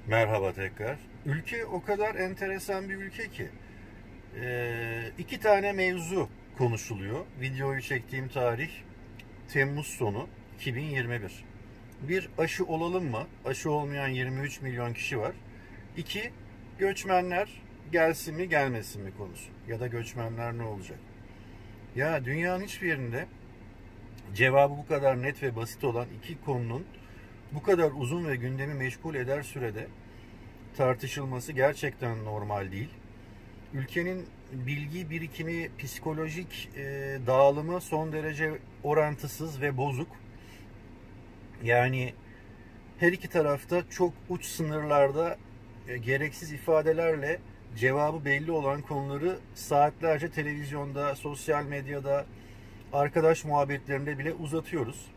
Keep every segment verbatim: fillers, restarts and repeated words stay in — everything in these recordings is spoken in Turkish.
Merhaba tekrar. Ülke o kadar enteresan bir ülke ki ee, iki tane mevzu konuşuluyor. Videoyu çektiğim tarih Temmuz sonu iki bin yirmi bir. Bir, aşı olalım mı? Aşı olmayan yirmi üç milyon kişi var. İki, göçmenler gelsin mi gelmesin mi konusu. Ya da göçmenler ne olacak? Ya dünyanın hiçbir yerinde cevabı bu kadar net ve basit olan iki konunun bu kadar uzun ve gündemi meşgul eder sürede tartışılması gerçekten normal değil. Ülkenin bilgi birikimi, psikolojik e, dağılımı son derece orantısız ve bozuk. Yani her iki tarafta çok uç sınırlarda e, gereksiz ifadelerle cevabı belli olan konuları saatlerce televizyonda, sosyal medyada, arkadaş muhabbetlerinde bile uzatıyoruz.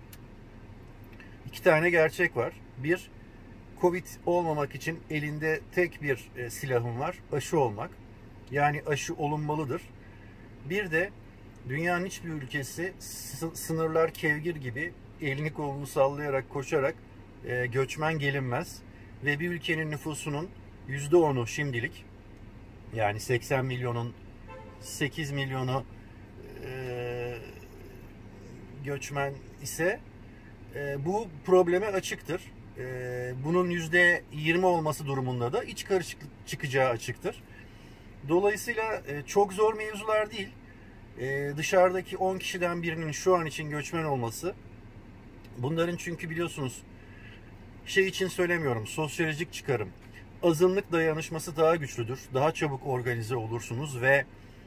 İki tane gerçek var. Bir, Covid olmamak için elinde tek bir e, silahım var, aşı olmak. Yani aşı olunmalıdır. Bir de dünyanın hiçbir ülkesi sınırlar kevgir gibi elini kolunu sallayarak koşarak e, göçmen gelinmez. Ve bir ülkenin nüfusunun yüzde onu şimdilik, yani seksen milyonun sekiz milyonu e, göçmen ise e, bu probleme açıktır. E, bunun yüzde yirmi olması durumunda da iç karışıklık çıkacağı açıktır. Dolayısıyla e, çok zor mevzular değil. E, dışarıdaki on kişiden birinin şu an için göçmen olması, bunların çünkü biliyorsunuz şey için söylemiyorum, sosyolojik çıkarım. Azınlık dayanışması daha güçlüdür. Daha çabuk organize olursunuz ve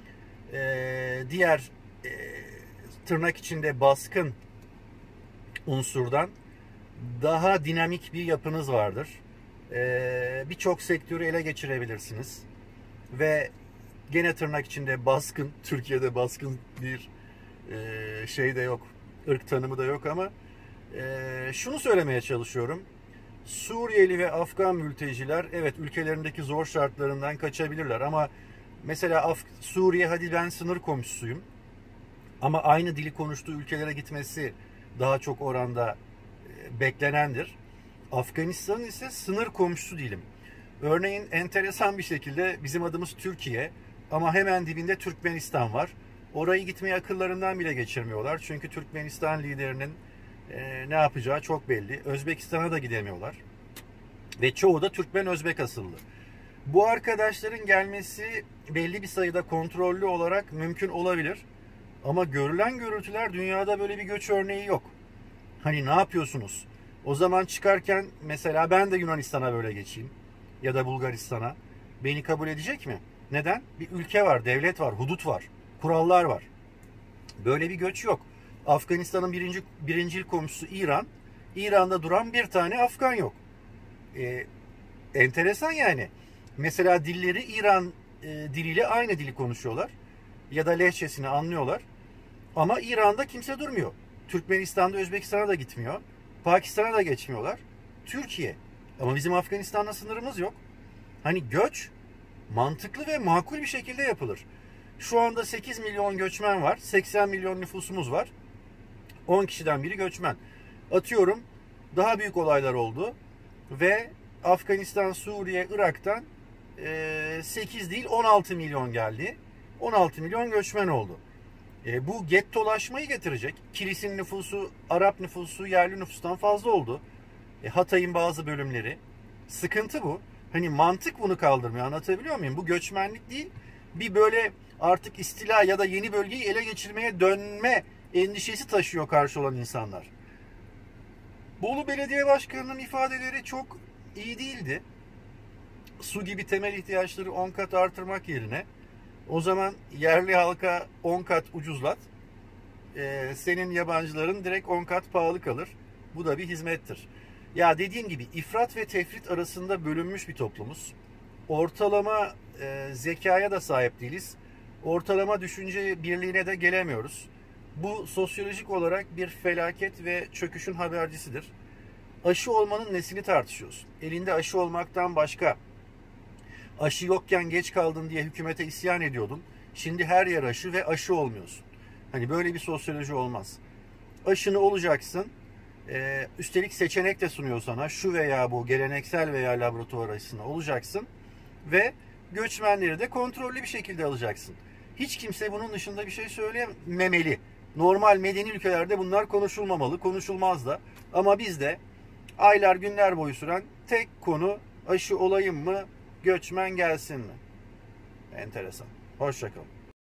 e, diğer e, tırnak içinde baskın unsurdan daha dinamik bir yapınız vardır. E, Birçok sektörü ele geçirebilirsiniz. Ve gene tırnak içinde baskın, Türkiye'de baskın bir e, şey de yok, ırk tanımı da yok ama e, şunu söylemeye çalışıyorum. Suriyeli ve Afgan mülteciler evet ülkelerindeki zor şartlarından kaçabilirler ama mesela Af Suriye, hadi ben sınır komşusuyum ama aynı dili konuştuğu ülkelere gitmesi daha çok oranda e, beklenendir. Afganistan'ın ise sınır komşusu değilim. Örneğin enteresan bir şekilde bizim adımız Türkiye ama hemen dibinde Türkmenistan var. Orayı gitmeye akıllarından bile geçirmiyorlar. Çünkü Türkmenistan liderinin e, ne yapacağı çok belli. Özbekistan'a da gidemiyorlar. Ve çoğu da Türkmen Özbek asıllı. Bu arkadaşların gelmesi belli bir sayıda kontrollü olarak mümkün olabilir. Ama görülen görüntüler, dünyada böyle bir göç örneği yok. Hani ne yapıyorsunuz? O zaman çıkarken mesela ben de Yunanistan'a böyle geçeyim ya da Bulgaristan'a, beni kabul edecek mi? Neden? Bir ülke var, devlet var, hudut var, kurallar var. Böyle bir göç yok. Afganistan'ın birinci, birincil komşusu İran. İran'da duran bir tane Afgan yok. Ee, enteresan yani. Mesela dilleri İran e, diliyle aynı dili konuşuyorlar. Ya da lehçesini anlıyorlar. Ama İran'da kimse durmuyor. Türkmenistan'da, Özbekistan'a da gitmiyor. Pakistan'a da geçmiyorlar. Türkiye. Ama bizim Afganistan'la sınırımız yok. Hani göç mantıklı ve makul bir şekilde yapılır. Şu anda sekiz milyon göçmen var. seksen milyon nüfusumuz var. on kişiden biri göçmen. Atıyorum daha büyük olaylar oldu. Ve Afganistan, Suriye, Irak'tan sekiz değil on altı milyon geldi. on altı milyon göçmen oldu. E, bu gettolaşmayı getirecek. Kilis'in nüfusu, Arap nüfusu, yerli nüfustan fazla oldu. E, Hatay'ın bazı bölümleri. Sıkıntı bu. Hani mantık bunu kaldırmıyor. Anlatabiliyor muyum? Bu göçmenlik değil. Bir böyle artık istila ya da yeni bölgeyi ele geçirmeye dönme endişesi taşıyor karşı olan insanlar. Bolu Belediye Başkanı'nın ifadeleri çok iyi değildi. Su gibi temel ihtiyaçları on kat artırmak yerine o zaman yerli halka on kat ucuzlat. Ee, senin yabancıların direkt on kat pahalı kalır. Bu da bir hizmettir. Ya dediğim gibi ifrat ve tefrit arasında bölünmüş bir toplumuz. Ortalama e, zekaya da sahip değiliz. Ortalama düşünce birliğine de gelemiyoruz. Bu sosyolojik olarak bir felaket ve çöküşün habercisidir. Aşı olmanın nesini tartışıyorsun? Elinde aşı olmaktan başka. Aşı yokken geç kaldın diye hükümete isyan ediyordun. Şimdi her yer aşı ve aşı olmuyorsun. Hani böyle bir sosyoloji olmaz. Aşını olacaksın. Ee, üstelik seçenek de sunuyor sana. Şu veya bu geleneksel veya laboratuvar aşısına olacaksın. Ve göçmenleri de kontrollü bir şekilde alacaksın. Hiç kimse bunun dışında bir şey söylememeli. Normal medeni ülkelerde bunlar konuşulmamalı, konuşulmaz da. Ama bizde aylar günler boyu süren tek konu aşı olayım mı, göçmen gelsin mi? Enteresan. Hoşça kalın.